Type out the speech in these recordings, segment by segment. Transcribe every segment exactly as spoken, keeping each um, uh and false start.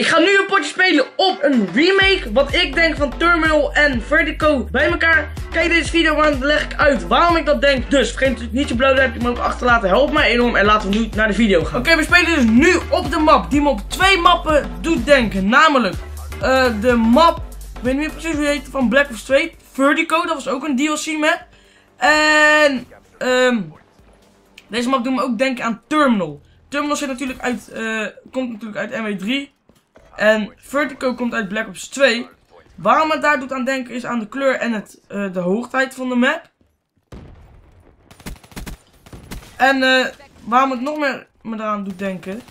Ik ga nu een potje spelen op een remake. Wat ik denk van Terminal en Vertigo bij elkaar. Kijk deze video aan, dan leg ik uit waarom ik dat denk. Dus vergeet natuurlijk niet je blauw duimpje omhoog achter te laten. Help mij enorm en laten we nu naar de video gaan. Oké, okay, we spelen dus nu op de map die me op twee mappen doet denken. Namelijk uh, de map, ik weet niet meer precies hoe die heet, van Black Ops twee. Vertigo, dat was ook een D L C map. En um, deze map doet me ook denken aan Terminal. Terminal zit natuurlijk uit, uh, komt natuurlijk uit M W drie. En Vertigo komt uit Black Ops twee. Waarom het daar doet aan denken is aan de kleur en het, uh, de hoogtijd van de map. En uh, waarom het nog meer me eraan doet denken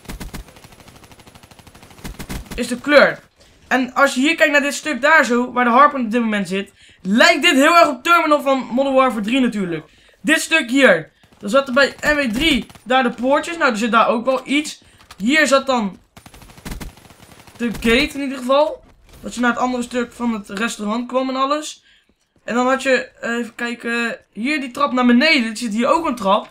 is de kleur. En als je hier kijkt naar dit stuk daar zo, waar de Harpoon op dit moment zit, lijkt dit heel erg op Terminal van Modern Warfare drie natuurlijk. Dit stuk hier, dan zat er bij M W drie daar de poortjes. Nou, er zit daar ook wel iets. Hier zat dan de gate in ieder geval. Dat je naar het andere stuk van het restaurant kwam en alles. En dan had je, uh, even kijken, hier die trap naar beneden. Er zit hier ook een trap.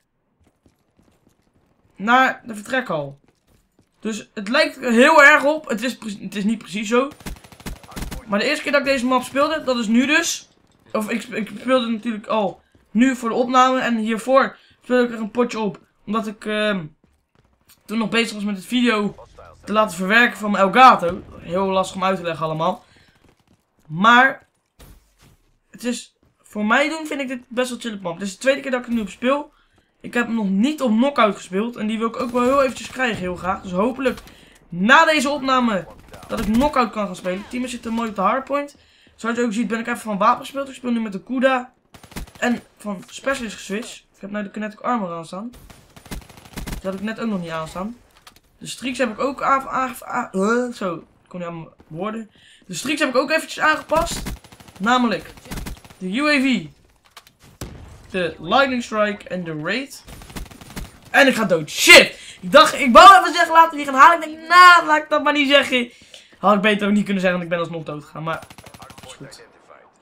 Naar de vertrekhal. Dus het lijkt heel erg op. Het is, het is niet precies zo. Maar de eerste keer dat ik deze map speelde, dat is nu dus. Of ik, ik speelde natuurlijk al nu voor de opname. En hiervoor speelde ik er een potje op. Omdat ik uh, toen nog bezig was met het video te laten verwerken van mijn Elgato. Heel lastig om uit te leggen allemaal. Maar het is, voor mij doen vind ik dit best wel chill map. Dit is de tweede keer dat ik het nu op speel. Ik heb hem nog niet op knockout gespeeld. En die wil ik ook wel heel eventjes krijgen, heel graag. Dus hopelijk na deze opname dat ik knockout kan gaan spelen. Het team zit er mooi op de hardpoint. Zoals je ook ziet ben ik even van wapen gespeeld. Ik speel nu met de Kuda. En van Specialist geswitcht. Ik heb nu de Kinetic Armor aanstaan. Dat had ik net ook nog niet aanstaan. De streaks heb ik ook aangepast. Uh, zo, ik kon niet aan mijn woorden. De streaks heb ik ook eventjes aangepast. Namelijk de U A V, de Lightning Strike en de Raid. En ik ga dood. Shit! Ik dacht, ik wou even zeggen, laten we die gaan halen. Ik denk, nou, laat ik dat maar niet zeggen. Had ik beter ook niet kunnen zeggen, want ik ben alsnog dood gegaan. Maar, is goed. Oké,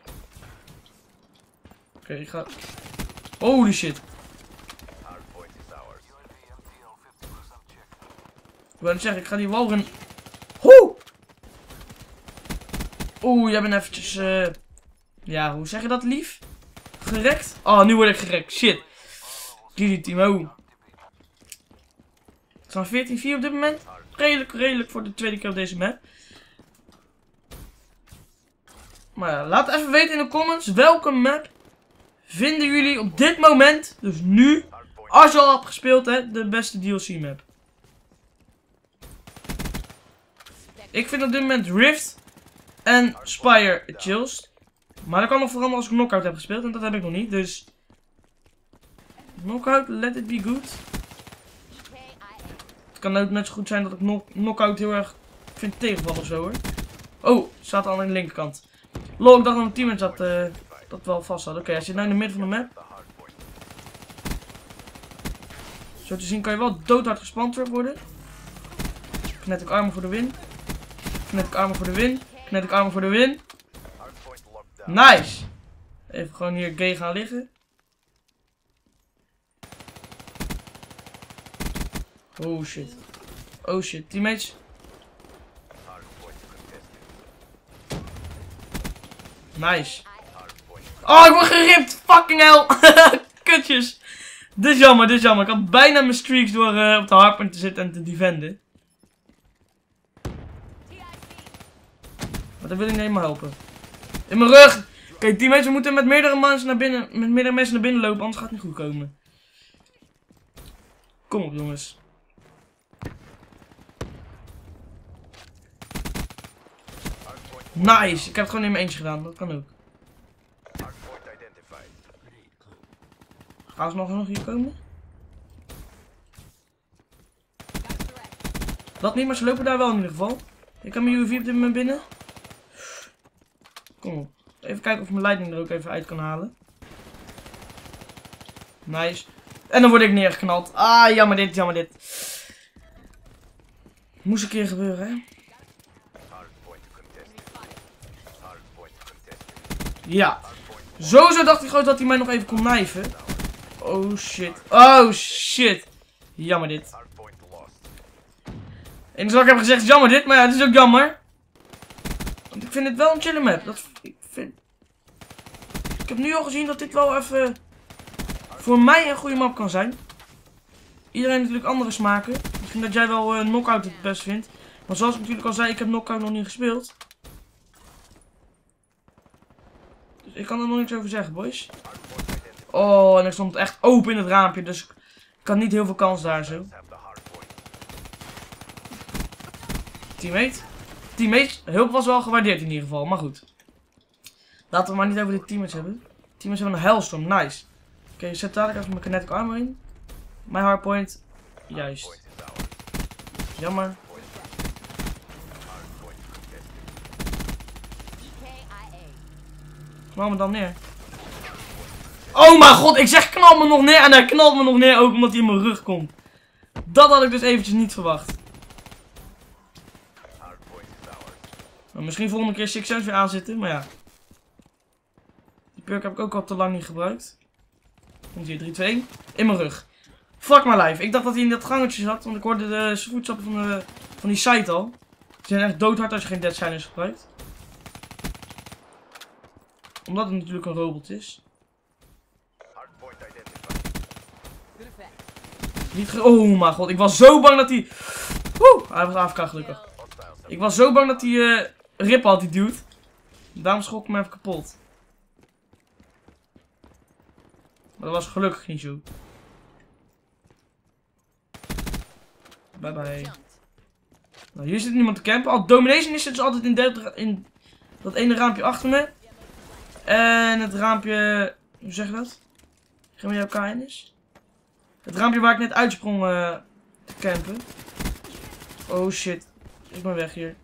okay, ik ga... Holy shit. Ik wil zeggen, ik ga die walrun. Hoe? Oeh, jij bent eventjes. Uh... Ja, hoe zeg je dat lief? Gerekt? Oh, nu word ik gerekt. Shit. G G Timo. Het zijn veertien vier op dit moment. Redelijk, redelijk voor de tweede keer op deze map. Maar ja, laat even weten in de comments welke map vinden jullie op dit moment, dus nu, als je al hebt gespeeld, hè, de beste D L C map. Ik vind op dit moment Rift en Spire het chillst. Maar dat kan nog vooral als ik knockout heb gespeeld. En dat heb ik nog niet. Dus knockout, let it be good. Het kan ook net zo goed zijn dat ik knockout heel erg vind tegenvallen of zo hoor. Oh, staat al aan de linkerkant. Lol, ik dacht dat mijn teammate zat, uh, dat wel vast had. Oké, okay, hij zit nu in de midden van de map. Zo te zien kan je wel doodhard gespant worden. Kinetic Armor voor de win. Kinetic Armor voor de win. Kinetic Armor voor de win. Nice. Even gewoon hier gay gaan liggen. Oh shit. Oh shit. Teammates. Nice. Oh, ik word geript. Fucking hell. Kutjes. Dit is jammer, dit is jammer. Ik had bijna mijn streaks door uh, op de hardpoint te zitten en te defenden. Maar dat wil ik niet helemaal helpen. In mijn rug! Oké, okay, teammates, we moeten met meerdere mensen naar binnen, met meerdere mensen naar binnen lopen, anders gaat het niet goed komen. Kom op, jongens. Nice! Ik heb het gewoon in mijn eentje gedaan, dat kan ook. Gaan ze nog, nog hier komen? Dat niet, maar ze lopen daar wel in ieder geval. Ik kan mijn U A V op dit moment binnen. Kom op. Even kijken of ik mijn lightning er ook even uit kan halen. Nice. En dan word ik neergeknald. Ah, jammer dit, jammer dit. Moest een keer gebeuren, hè. Ja. Sowieso dacht ik gewoon dat hij mij nog even kon knijven. Oh shit. Oh shit. Jammer dit. En zoals ik heb gezegd, is jammer dit, maar ja, het is ook jammer. Want ik vind het wel een chille map. Dat, ik, vind... ik heb nu al gezien dat dit wel even voor mij een goede map kan zijn. Iedereen heeft natuurlijk andere smaken. Misschien dat jij wel uh, Knockout het best vindt. Maar zoals ik natuurlijk al zei, ik heb Knockout nog niet gespeeld. Dus ik kan er nog niks over zeggen, boys. Oh, en ik stond echt open in het raampje, dus ik had niet heel veel kans daar zo. Teammate. Teammate, hulp was wel gewaardeerd in ieder geval, maar goed. Laten we maar niet over de teammates hebben. Teammates hebben een Hellstorm, nice. Oké, okay, zet dadelijk even mijn kinetic armor in. Mijn hardpoint, juist. Jammer. Knal me dan neer. Oh mijn god, ik zeg knal me nog neer en hij knalt me nog neer ook omdat hij in mijn rug komt. Dat had ik dus eventjes niet verwacht. Nou, misschien volgende keer Six Sense weer aanzitten, maar ja. Die perk heb ik ook al te lang niet gebruikt. Komt hier, drie, twee, één. In mijn rug. Fuck my life. Ik dacht dat hij in dat gangetje zat, want ik hoorde de voetstappen van, de, van die site al. Ze zijn echt doodhard als je geen Dead Silence gebruikt. Omdat het natuurlijk een robot is. Niet oh mijn god, ik was zo bang dat hij... Woe, hij was A F K gelukkig. Ik was zo bang dat hij uh, rip had, die dude. Daarom schrok ik me even kapot. Maar dat was gelukkig niet zo. Bye bye. Nou, hier zit niemand te campen. Al Domination is dus altijd in, de, in dat ene raampje achter me. En het raampje... Hoe zeg je dat? Geen jouw K N is? Het raampje waar ik net uitsprong uh, te campen. Oh shit. Ik ben weg hier.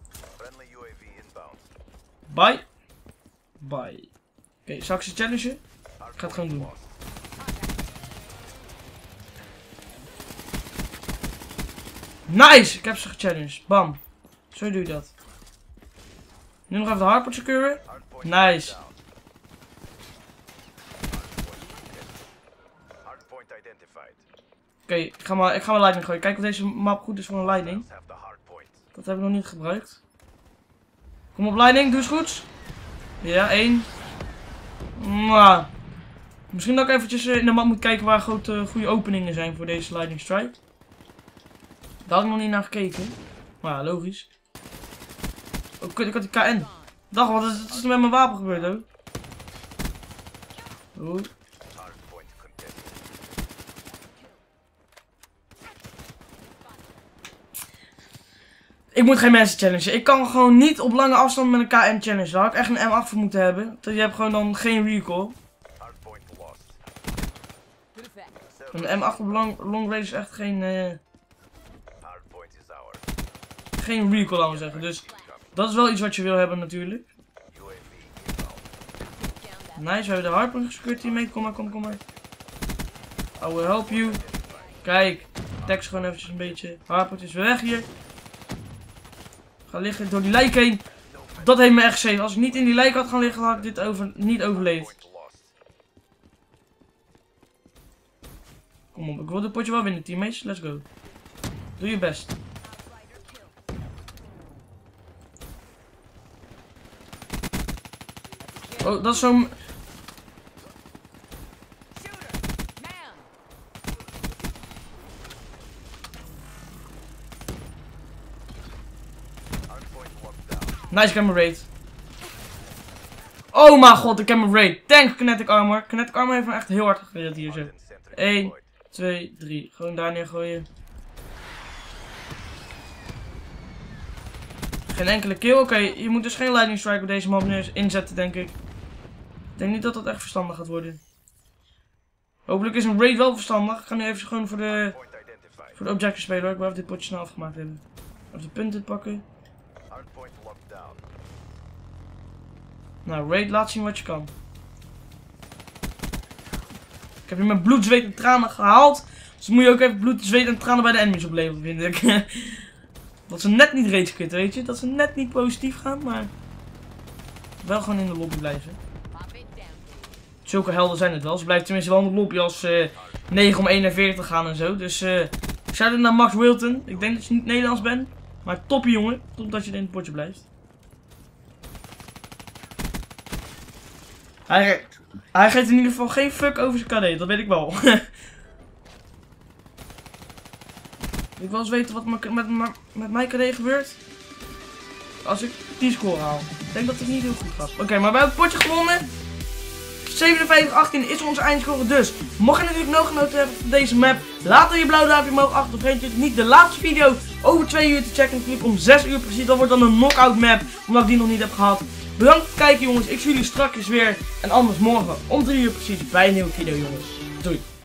Bye. Bye. Oké, okay, zal ik ze challengen? Ik ga het gewoon doen. Nice! Ik heb ze gechallenged. Bam. Zo doe je dat. Nu nog even de hardpoint securen. Nice. Oké, okay, ik ga maar, ik ga maar lightning gooien. Kijk of deze map goed is voor een lightning. Dat heb ik nog niet gebruikt. Kom op lightning, doe eens goed. Ja, één. Mwah. Misschien dat ik eventjes in de map moet kijken waar grote goede openingen zijn voor deze lightning strike. Daar had ik nog niet naar gekeken. Maar ja, logisch. Oh kut, ik had die K N. Dag, wat is, wat is er met mijn wapen gebeurd, hoor? Oeh. Ik moet geen mensen challengen. Ik kan gewoon niet op lange afstand met een K N challenge. Daar had ik echt een M acht voor moeten hebben. Je hebt gewoon dan geen recoil. Een M acht op long, long range is echt geen... Uh, geen recoil, laten we zeggen. Dus dat is wel iets wat je wil hebben natuurlijk. Nice, we hebben de hardpoint gesecured teammate. Kom maar, kom maar, kom maar. I will help you. Kijk, tekst gewoon eventjes een beetje. Hardpoint is weer weg hier. Ga liggen door die lijk heen. Dat heeft me echt safe. Als ik niet in die lijk had gaan liggen, had ik dit over, niet overleefd. Kom op, ik wil dit potje wel winnen, teammates. Let's go. Doe je best. Oh, dat is zo'n... Nice, ik heb mijn raid. Oh mijn god, ik heb mijn raid. Thanks, Kinetic Armor. Kinetic Armor heeft me echt heel hard gered hier zo. één, twee, drie. Gewoon daar neer gooien. Geen enkele kill. Oké, okay, je moet dus geen lightning strike op deze map neer inzetten, denk ik. Ik denk niet dat dat echt verstandig gaat worden. Hopelijk is een raid wel verstandig. Ik ga nu even gewoon voor de, voor de objective spelen hoor. Ik wil even dit potje snel afgemaakt hebben. Even de punten pakken. Nou, raid, laat zien wat je kan. Ik heb hier mijn bloed, zweet en tranen gehaald. Dus moet je ook even bloed, zweet en tranen bij de enemies opleveren, vind ik. Dat ze net niet rage quitten, weet je. Dat ze net niet positief gaan, maar wel gewoon in de lobby blijven. Zulke helden zijn het wel. Ze blijven tenminste wel in de lobby als uh, negen om eenenveertig gaan en zo. Dus uh, ik shout-out naar Max Wilton. Ik denk dat je niet Nederlands bent. Maar toppie jongen. Top dat je in het potje blijft. Hij, hij geeft in ieder geval geen fuck over zijn K D. Dat weet ik wel. Ik wil eens weten wat met, met, met mijn K D gebeurt. Als ik die score haal. Ik denk dat het niet heel goed gaat. Oké, okay, maar we hebben het potje gewonnen. zevenenvijftig achttien is onze eindscore dus. Mocht je natuurlijk nog genoten hebben van deze map, laat dan je blauw duimpje omhoog achter. Vergeet je niet de laatste video over twee uur te checken. Natuurlijk om zes uur precies. Dat wordt dan een knockout map, omdat ik die nog niet heb gehad. Bedankt voor het kijken jongens. Ik zie jullie straks weer. En anders morgen om drie uur precies bij een nieuwe video jongens. Doei.